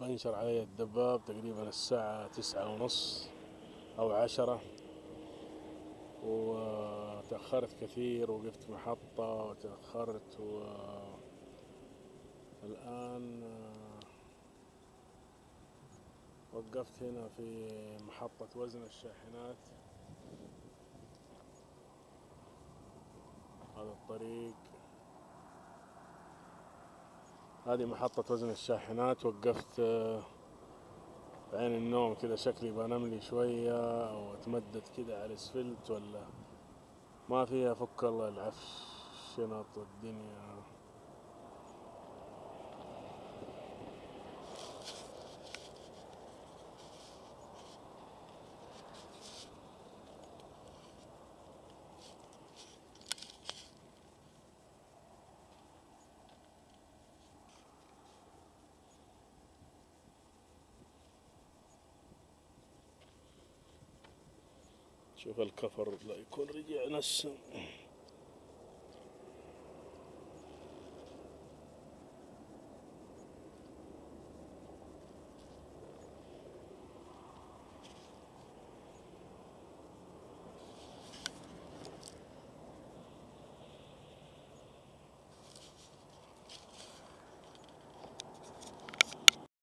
أنشر علي الدباب تقريبا الساعة 9:30 أو 10، وتأخرت كثير، وقفت محطة وتأخرت، والآن وقفت هنا في محطة وزن الشاحنات. هذا الطريق، هذه محطة وزن الشاحنات. وقفت بعين النوم كذا، شكلي بنام لي شوية أو أتمدد كذا على الأسفلت، ولا ما فيها فك الله العفش شنط الدنيا. شوف الكفر لا يكون رجع نسم.